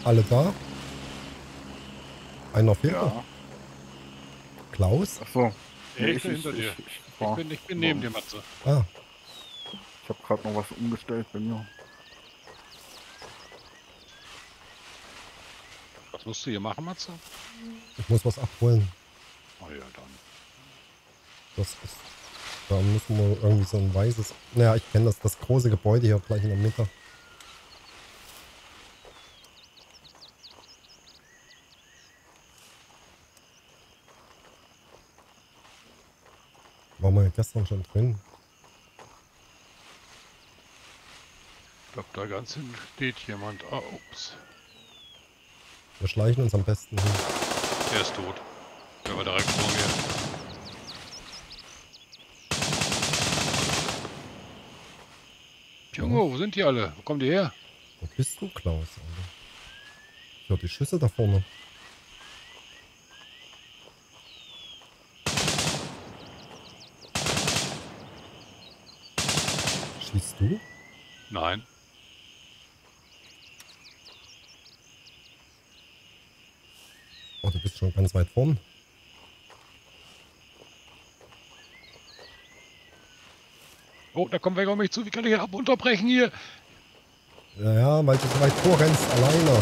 Alle da? Einer fehlt noch. Ja. Klaus? Achso. Ja, ich bin hinter dir. Ich bin neben dir, Matze. Ah, Ich habe gerade noch was umgestellt bei mir. Was musst du hier machen, Matze? ich muss was abholen. Oh ja, dann. Das ist... Da müssen wir irgendwie so ein weißes... Naja, ich kenne das große Gebäude hier gleich in der Mitte. Waren wir ja gestern schon drin. Ich glaube, da ganz hinten steht jemand. Ah, ups. Wir schleichen uns am besten hin. Der ist tot. Der war direkt vor mir. Junge, wo sind die alle? Wo kommen die her? Wo bist du, Klaus? Alter? Ich höre die Schüsse da vorne. Schießt du? Nein. Oh, du bist schon ganz weit vorn. Oh, da kommt wer auf mich zu. Wie kann ich hier unterbrechen hier? Ja, weil du so weit vorrennst, alleine.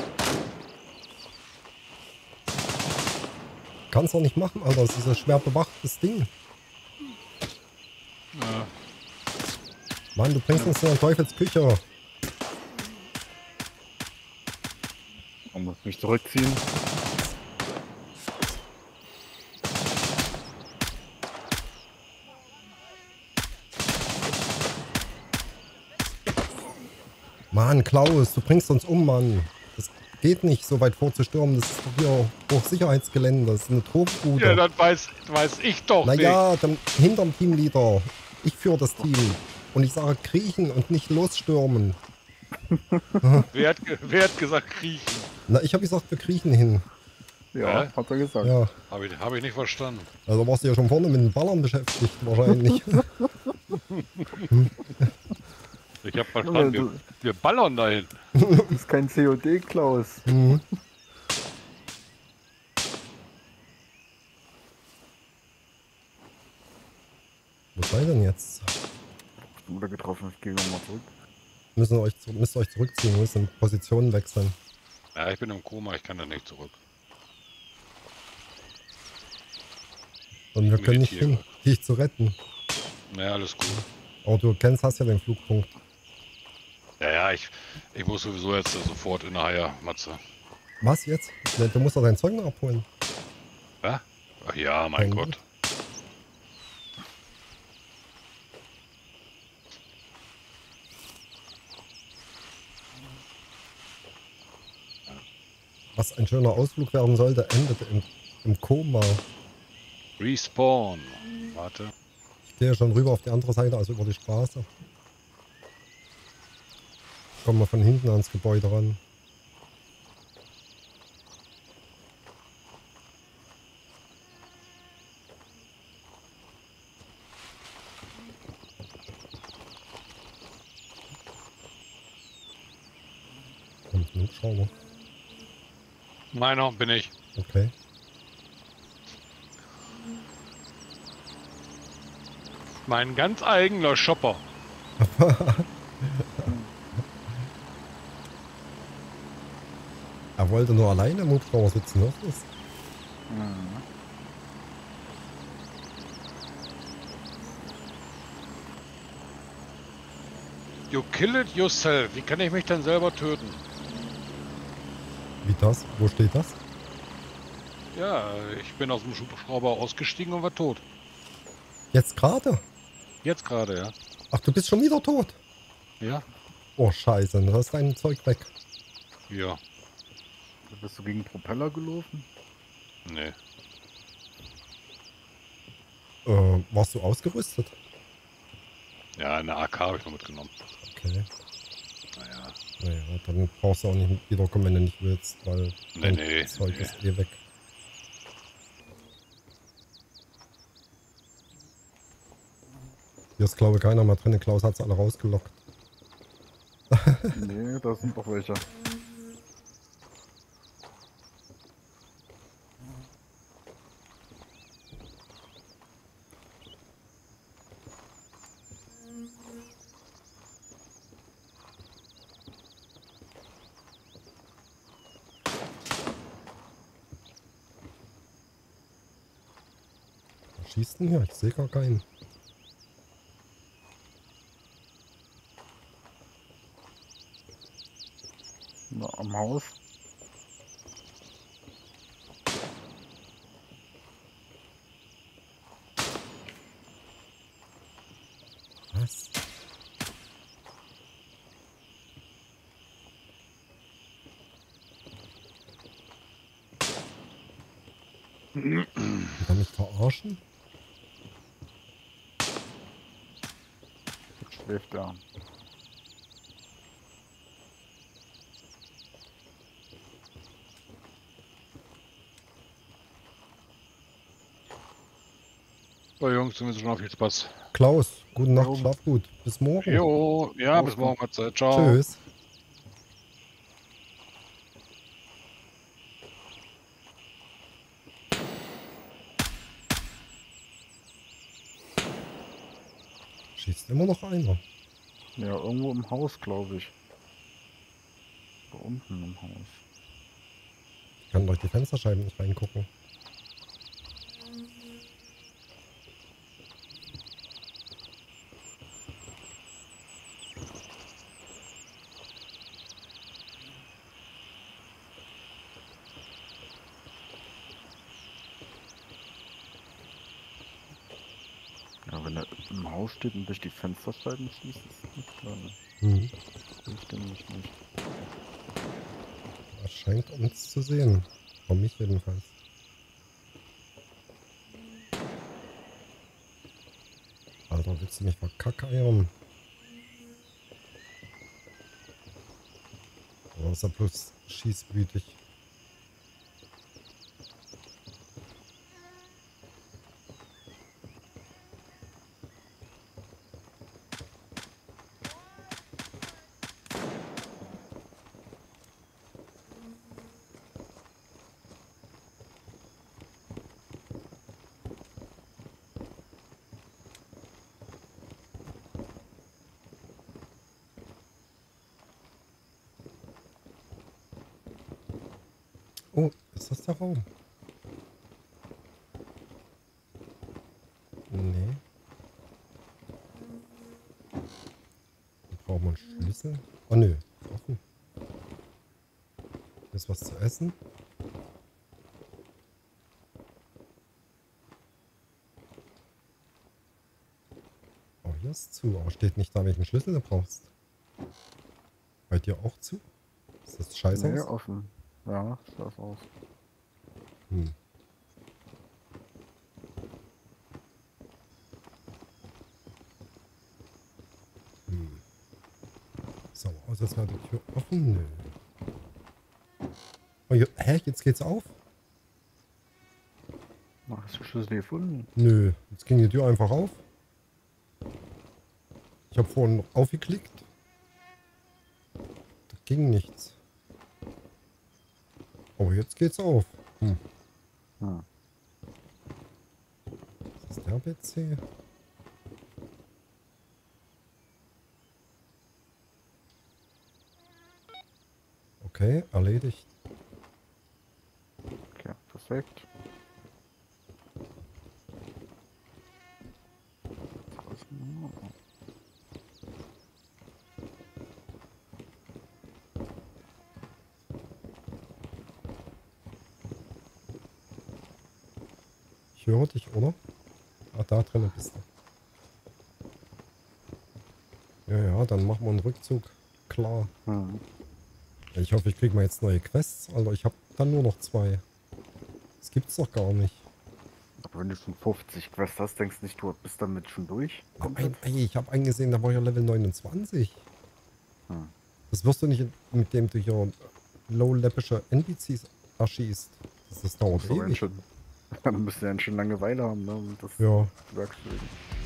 Kannst doch nicht machen, Alter. Das ist ein schwer bewachtes Ding. Ja. Mann, du bringst uns in der Teufelsküche. Man muss mich zurückziehen. Mann, Klaus, du bringst uns um, Mann. Das geht nicht, so weit vorzustürmen. Das ist doch hier Hochsicherheitsgelände. Das ist eine Drogenbude. Ja, das weiß ich doch nicht. Naja, dann hinterm Teamleader. Ich führe das Team. Und ich sage kriechen und nicht losstürmen. Wer hat gesagt kriechen? Na, ich habe gesagt, wir kriechen hin. Ja, Hä? hat er gesagt. Ja, Hab ich nicht verstanden. also warst du ja schon vorne mit den Ballern beschäftigt, wahrscheinlich. Ich hab verstanden, wir ballern dahin. Das ist kein COD, Klaus. Mhm. Wo seid ihr denn jetzt? Oder getroffen, ich gehe nochmal zurück. Müsst ihr euch zurückziehen, müssen Positionen wechseln. Ja, ich bin im Koma, ich kann da nicht zurück. Und wir können nicht Meditiere. hin, dich zu retten. Naja, alles gut. Aber du hast ja den Flugpunkt. Ja, ich muss sowieso jetzt sofort in der Haie, Matze. Was jetzt? Du musst doch dein Zeug noch abholen. Ja? Ach ja, mein Kein Gott. Was ein schöner Ausflug werden sollte, endet im Koma. Respawn. Warte. Ich gehe schon rüber auf die andere Seite, also über die Straße. Kommen wir von hinten ans Gebäude ran. Kommt ein Hubschrauber. Meiner bin ich. Okay. Mein ganz eigener Shopper. Er wollte nur alleine im Hubschrauber sitzen, hörst du das? Mhm. You kill it yourself. Wie kann ich mich denn selber töten? Wie das? Wo steht das? Ja, ich bin aus dem Hubschrauber ausgestiegen und war tot. Jetzt gerade? Jetzt gerade, ja. Ach, du bist schon wieder tot? Ja? Oh, scheiße, dann ist dein Zeug weg. Ja. Bist du gegen Propeller gelaufen? Nee. Warst du ausgerüstet? Ja, eine AK habe ich noch mitgenommen. Okay. Naja. Naja, dann brauchst du auch nicht wiederkommen, wenn du nicht willst, weil dein Nee. Zeug ist eh weg. Hier ist, glaube ich, keiner mehr drin. Klaus hat sie alle rausgelockt. Nee, da sind noch welche. schießt denn hier? Ich sehe gar keinen. Na, am Haus. Was? Will er mich verarschen? Jetzt schläft er. So Jungs, wir sind schon auf viel Spaß. Klaus, gute Nacht, Jo. schlaf gut. Bis morgen. Jo, ja, bis morgen, Matze. Ciao. Tschüss. Schießt immer noch einer. Ja, irgendwo im Haus, glaube ich. Da unten im Haus. Ich kann durch die Fensterscheiben nicht reingucken. Ja, wenn er im Haus steht und durch die Fensterscheiben schießt, ist nicht klar. Ne? Mhm. Ich nämlich nicht. Er scheint uns zu sehen. Von mich jedenfalls. Alter, willst du mich verkackeiern? Oder ist er bloß schießwütig? Oh, ist das der Raum? Nee. Hier brauchen wir einen Schlüssel. Oh nö, offen. Hier ist was zu essen. Oh, hier ist zu. Aber steht nicht da, welchen Schlüssel du brauchst. Bei dir auch zu? Ist das scheiße Nee, aus? offen. Ja, sieht das aus. Hm. So, aus, als wäre die Tür offen. Nö. Oh, hä? Jetzt geht's auf? Ach, hast du Schlüssel gefunden? Nö, jetzt ging die Tür einfach auf. Ich habe vorhin aufgeklickt. Da ging nichts. Aber jetzt geht's auf. Hm. Hm. Ist das der PC? Okay, erledigt. Okay, perfekt. Ich höre dich, oder? Ah, da drinnen bist du. Ja, ja, dann machen wir einen Rückzug. Klar. Hm. Ich hoffe, ich kriege mal jetzt neue Quests. Alter, ich habe dann nur noch 2. Das gibt's doch gar nicht. Aber wenn du schon 50 Quests hast, denkst du nicht, du bist damit schon durch? Ich habe eingesehen, da war ja Level 29. Hm. Das wirst du nicht, mit dem du hier low-lepische NPCs erschießt. Das dauert So, ewig. dann müsst ihr ja schon Langeweile haben, ne? Um das Ja. zu bewerkstelligen.